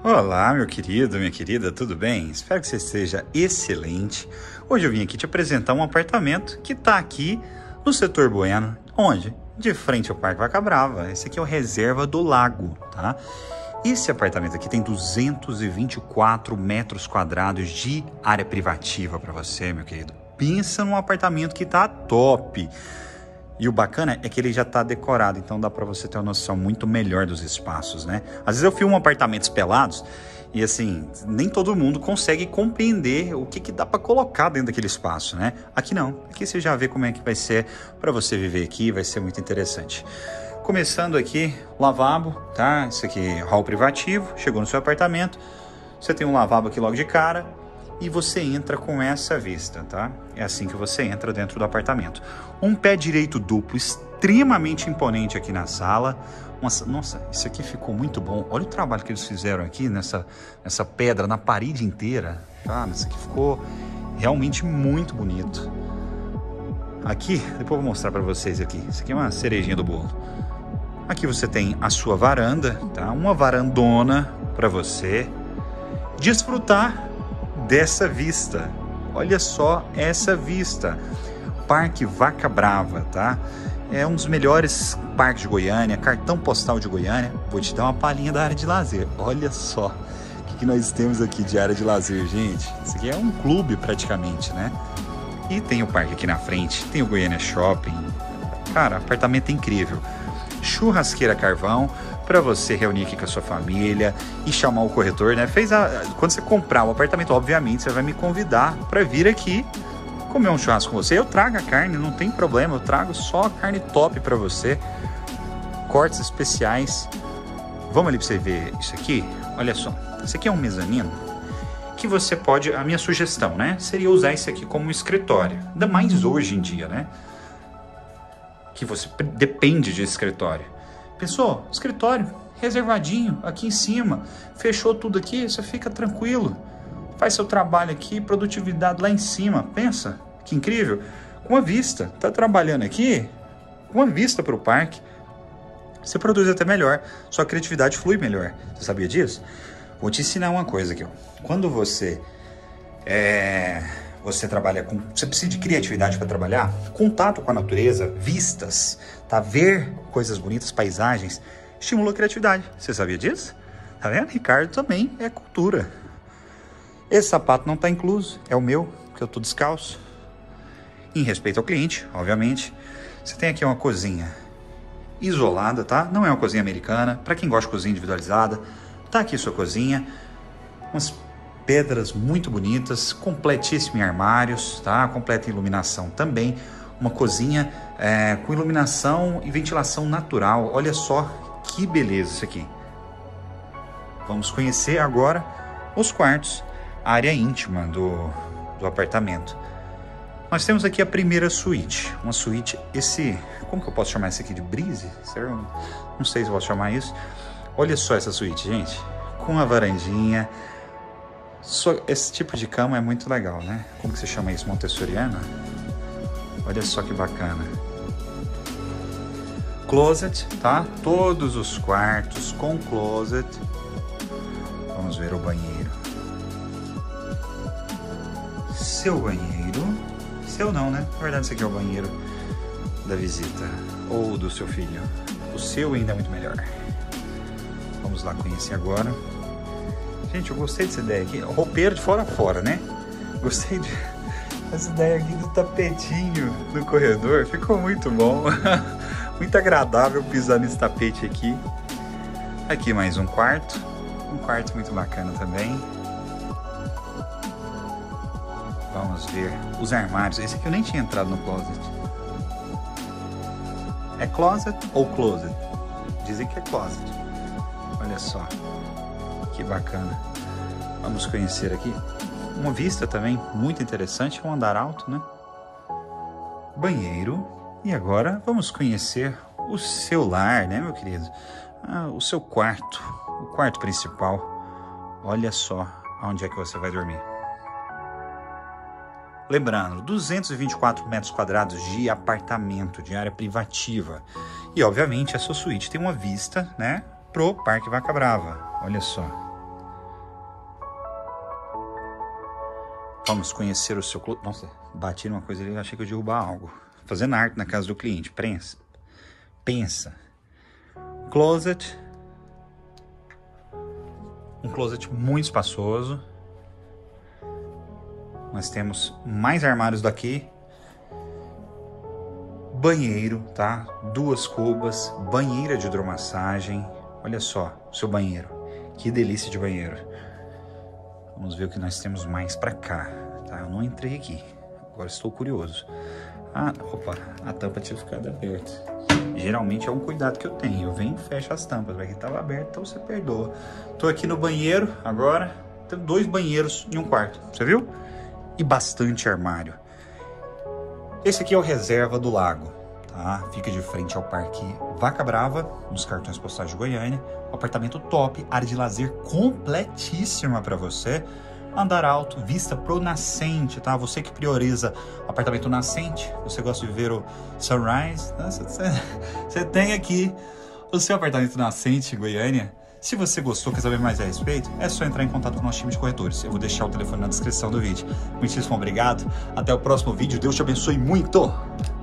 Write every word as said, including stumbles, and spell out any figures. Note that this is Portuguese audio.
Olá, meu querido, minha querida, tudo bem? Espero que você esteja excelente. Hoje eu vim aqui te apresentar um apartamento que está aqui no setor Bueno. Onde? De frente ao Parque Vaca Brava. Esse aqui é o Reserva do Lago, tá? Esse apartamento aqui tem duzentos e vinte e quatro metros quadrados de área privativa para você, meu querido. Pensa num apartamento que tá top. E o bacana é que ele já está decorado, então dá para você ter uma noção muito melhor dos espaços, né? Às vezes eu filmo apartamentos pelados e assim, nem todo mundo consegue compreender o que, que dá para colocar dentro daquele espaço, né? Aqui não, aqui você já vê como é que vai ser para você viver aqui, vai ser muito interessante. Começando aqui, lavabo, tá? Isso aqui é hall privativo, chegou no seu apartamento, você tem um lavabo aqui logo de cara, e você entra com essa vista, tá? É assim que você entra dentro do apartamento. Um pé direito duplo, extremamente imponente aqui na sala. Nossa, nossa, isso aqui ficou muito bom. Olha o trabalho que eles fizeram aqui nessa, nessa pedra, na parede inteira. Cara, isso aqui ficou realmente muito bonito. Aqui, depois eu vou mostrar para vocês aqui. Isso aqui é uma cerejinha do bolo. Aqui você tem a sua varanda, tá? Uma varandona para você desfrutar dessa vista. Olha só essa vista. Parque Vaca Brava, tá? É um dos melhores parques de Goiânia, cartão postal de Goiânia. Vou te dar uma palhinha da área de lazer. Olha só o que, que nós temos aqui de área de lazer, gente. Isso aqui é um clube praticamente, né? E tem o parque aqui na frente, tem o Goiânia Shopping. Cara, apartamento incrível. Churrasqueira carvão para você reunir aqui com a sua família e chamar o corretor, né? Fez a... Quando você comprar o apartamento, obviamente, você vai me convidar para vir aqui comer um churrasco com você. Eu trago a carne, não tem problema, eu trago só a carne top para você. Cortes especiais. Vamos ali para você ver isso aqui? Olha só, isso aqui é um mezanino que você pode... A minha sugestão, né? Seria usar isso aqui como um escritório. Ainda mais hoje em dia, né? Que você depende de escritório. Pensou? Escritório reservadinho aqui em cima, fechou tudo aqui, você fica tranquilo, faz seu trabalho aqui, produtividade lá em cima. Pensa que incrível, com a vista, tá trabalhando aqui com a vista para o parque, você produz até melhor, sua criatividade flui melhor. Você sabia disso? Vou te ensinar uma coisa aqui, ó. Quando você é Você trabalha com... Você precisa de criatividade para trabalhar. Contato com a natureza, vistas, tá? Ver coisas bonitas, paisagens, estimula a criatividade. Você sabia disso? Tá vendo? Ricardo também é cultura. Esse sapato não tá incluso. É o meu, porque eu tô descalço. Em respeito ao cliente, obviamente. Você tem aqui uma cozinha isolada, tá? Não é uma cozinha americana. Para quem gosta de cozinha individualizada, tá aqui sua cozinha. Umas pedras muito bonitas, completíssimo em armários, tá? Completa iluminação também. Uma cozinha é, com iluminação e ventilação natural. Olha só que beleza isso aqui. Vamos conhecer agora os quartos, a área íntima do, do apartamento. Nós temos aqui a primeira suíte. Uma suíte, esse... Como que eu posso chamar isso aqui de brise? Não sei se eu posso chamar isso. Olha só essa suíte, gente. Com a varandinha. Esse tipo de cama é muito legal, né? Como que você chama isso? Montessoriana? Olha só que bacana. Closet, tá? Todos os quartos com closet. Vamos ver o banheiro. Seu banheiro. Seu não, né? Na verdade, esse aqui é o banheiro da visita. Ou do seu filho. O seu ainda é muito melhor. Vamos lá conhecer agora. Gente, eu gostei dessa ideia aqui. Roupeiro de fora a fora, né? Gostei de... Essa ideia aqui do tapetinho no corredor. Ficou muito bom. Muito agradável pisar nesse tapete aqui. Aqui mais um quarto. Um quarto muito bacana também. Vamos ver os armários. Esse aqui eu nem tinha entrado no closet. É closet ou closet? Dizem que é closet. Olha só. Que bacana. Vamos conhecer aqui. Uma vista também muito interessante. Um andar alto, né? Banheiro. E agora vamos conhecer o seu lar, né, meu querido? Ah, o seu quarto. O quarto principal. Olha só onde é que você vai dormir. Lembrando, duzentos e vinte e quatro metros quadrados de apartamento, de área privativa. E, obviamente, a sua suíte tem uma vista, né, pro Parque Vaca Brava. Olha só. Vamos conhecer o seu closet. Nossa, bati numa coisa ali e achei que eu ia derrubar algo. Fazendo arte na casa do cliente. Pensa. Pensa. Closet. Um closet muito espaçoso. Nós temos mais armários daqui. Banheiro, tá? Duas cubas. Banheira de hidromassagem. Olha só, seu banheiro. Que delícia de banheiro. Vamos ver o que nós temos mais pra cá, tá? Eu não entrei aqui. Agora estou curioso. Ah, opa, a tampa tinha ficado aberta. Geralmente é um cuidado que eu tenho. Eu venho e fecho as tampas. Aqui estava aberto, então você perdoa. Tô aqui no banheiro agora. Tem dois banheiros em um quarto. Você viu? E bastante armário. Esse aqui é o Reserva do Lago, tá? Fica de frente ao Parque Vaca Brava, nos cartões postais de Goiânia. Um apartamento top, área de lazer completíssima para você. Andar alto, vista pro nascente, tá? Você que prioriza apartamento nascente, você gosta de ver o sunrise, né? Você, você tem aqui o seu apartamento nascente em Goiânia. Se você gostou, quer saber mais a respeito, é só entrar em contato com o nosso time de corretores. Eu vou deixar o telefone na descrição do vídeo. Muitíssimo obrigado. Até o próximo vídeo. Deus te abençoe muito.